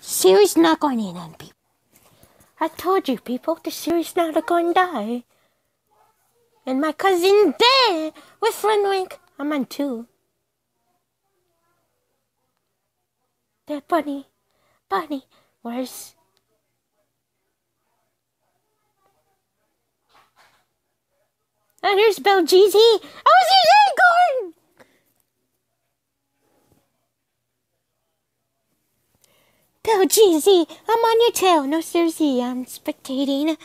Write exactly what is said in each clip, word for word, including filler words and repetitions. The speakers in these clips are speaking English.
Series not going in on people. I told you, people, the series not going to die. And my cousin there with Fenwick. I'm on two. There, Bunny. Bunny. Where's... And here's Beljeezy. How's your day going? Beljeezy, I'm on your tail. No, seriously, I'm spectating.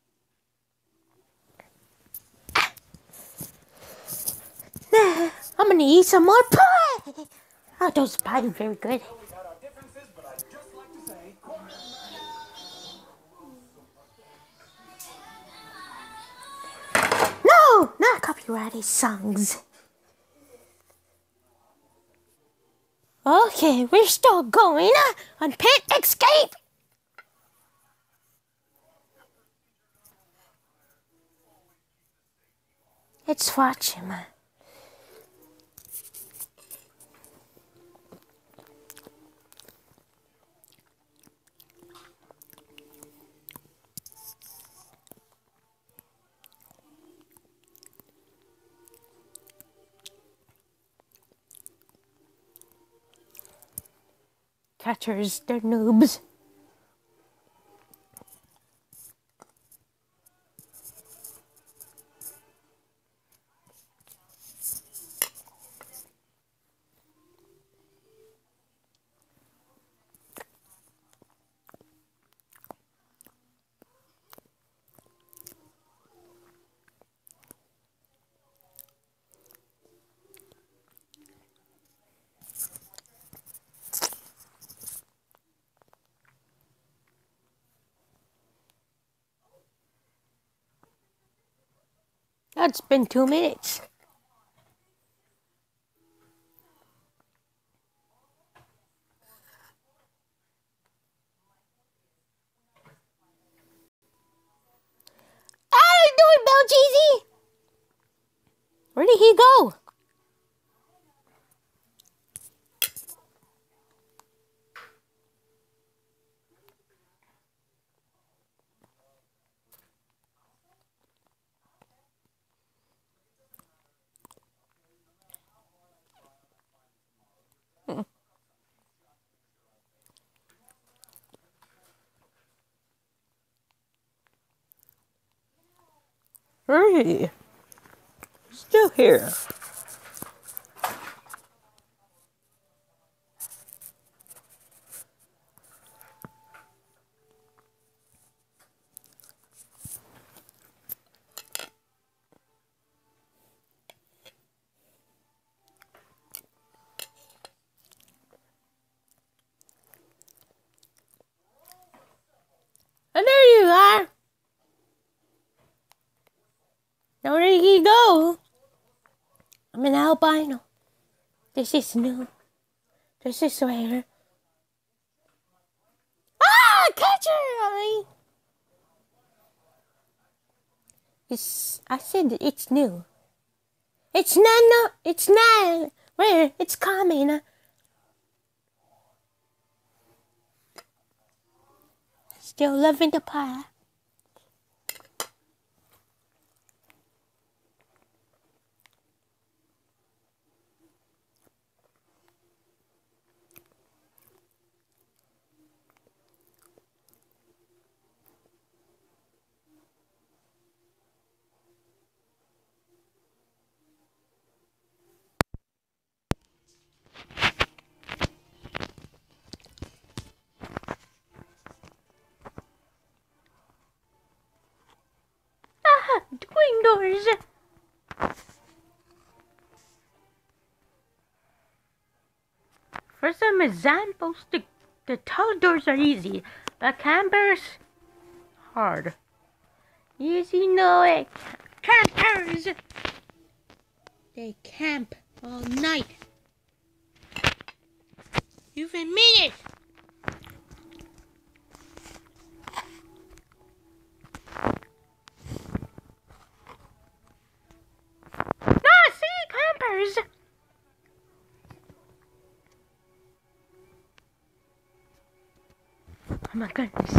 I'm gonna eat some more pie. Oh, those pies are very good. No, not copyrighted songs. Okay, we're still going on Pit Escape. Let's watch him. Catchers, they're noobs. It's been two minutes. How are you doing, Beljeezy? Where did he go? Hey, still here. And there you are. Now where did he go? I'm an albino. This is new. This is rare. Ah, catcher! It's, I said it's new. It's not, no, it's not rare. It's common. Still loving the pie. Doing doors. For some examples, the, the tall doors are easy, but campers, hard. Easy, know it. Campers, they camp all night. Even minute. Oh my goodness.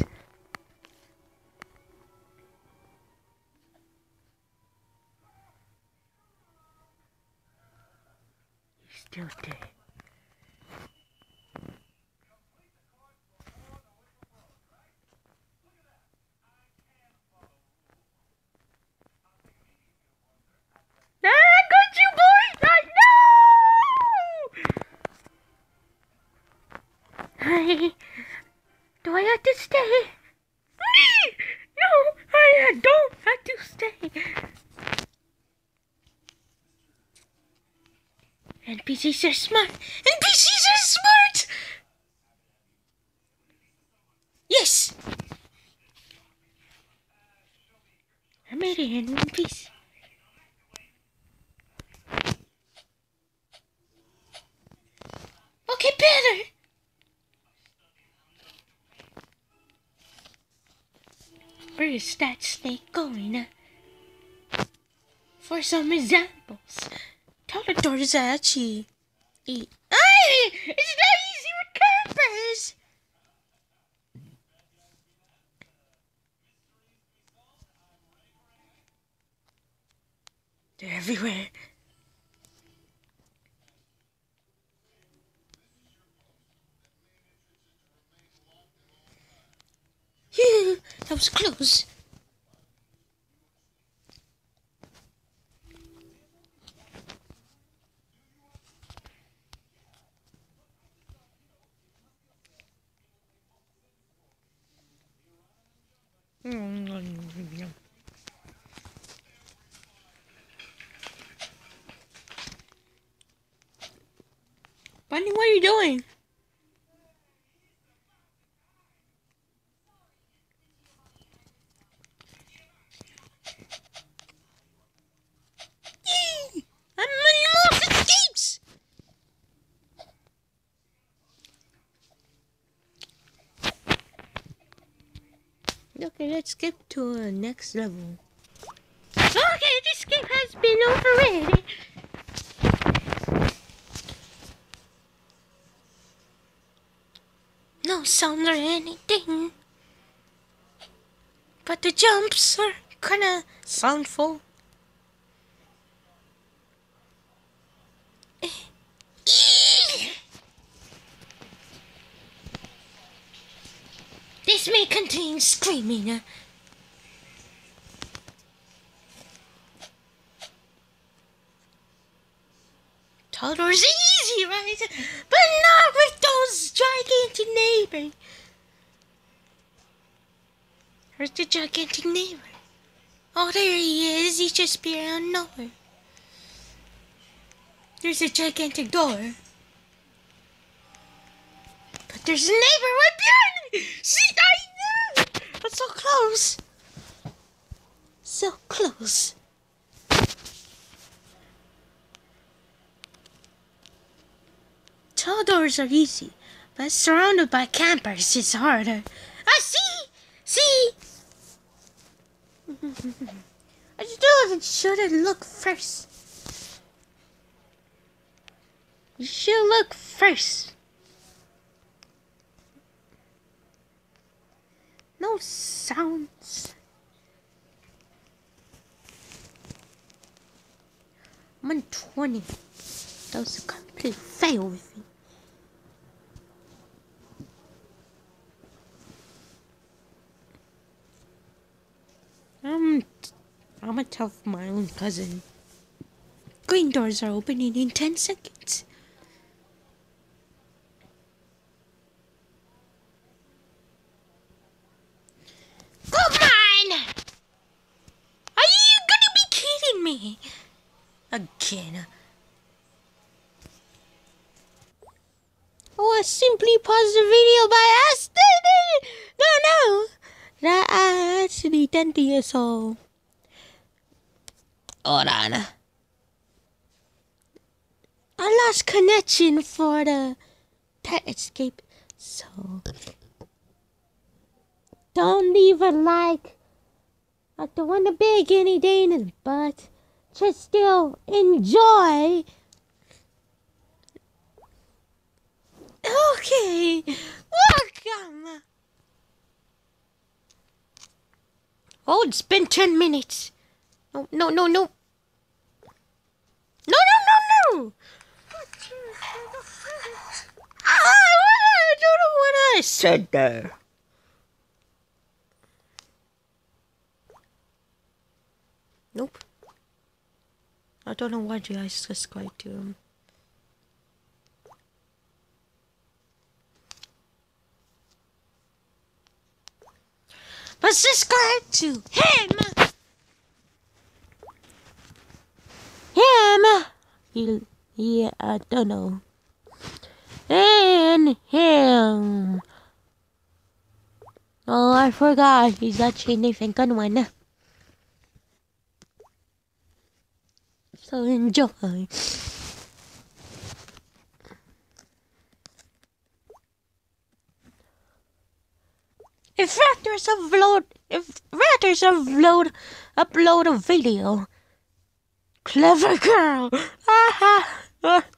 He's still dead. Ah, I got you, boy! I know! I, do I have to stay? No, I don't have to stay. N P Cs are smart. N P Cs are smart! Yes! I made it in one piece. Okay, better! Where is that snake going? For some examples, Toladors actually eat. Hey! It's not easy with campers! They're everywhere. Phew, that was close. Bunny, what are you doing? Yee! I'm running more escapes! Okay, let's skip to the next level. Okay, this game has been overrated. No sound or anything. But the jumps are kinda soundful. This may contain screaming. Tolador's easy, right? But not with those gigantic neighbors. Where's the gigantic neighbor? Oh, there he is. He just be around nowhere. There's a gigantic door. But there's a neighbor right behind me. See, I knew. I'm so close. So close. Toladors are easy, but surrounded by campers is harder. I see! See! I still shouldn't look first. You should look first. No sounds. I'm on twenty. That was a complete fail with me. I'm, I'm gonna tell my own cousin. Green doors are opening in ten seconds. Come on! Are you gonna be kidding me? Again. Oh, I simply paused the video by accident! No, no! That I actually done this, so... Hold on. I lost connection for the pet escape, so... Don't leave a like. I don't want to beg anything, but just still enjoy. Okay, welcome. Oh, it's been ten minutes. No, no, no, no. No, no, no, no. I don't know what I said there. Nope. I don't know why I subscribe to him. But subscribe to him. Him. He, yeah, I don't know. And him. Oh, I forgot. He's actually Nathan Gunwan. So enjoy. If Raptors upload, if Raptors upload, upload a video, clever girl. Ah ha.